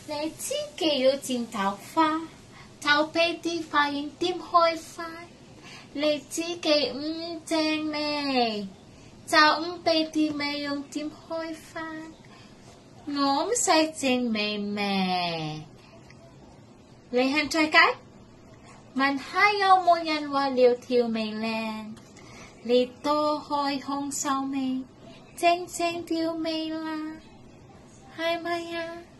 你自己要剪頭髮，頭皮啲髮型點開花？你自己唔正咩？就唔俾啲美容點開返？我唔使整美咩？你肯再解？問下有冇人話撩條眉靚？你多開空手眉，整條眉啦，係咪啊？